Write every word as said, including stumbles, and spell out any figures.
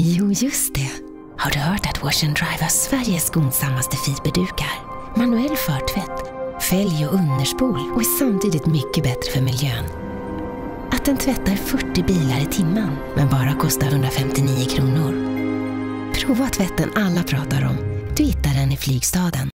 Jo, just det. Har du hört att Wash and Drive har Sveriges skonsammaste fiberdukar? Manuell förtvätt, fälg- och underspol och är samtidigt mycket bättre för miljön. Att den tvättar fyrtio bilar i timmen men bara kostar hundrafemtionio kronor. Prova tvätten alla pratar om. Du hittar den i Flygstaden.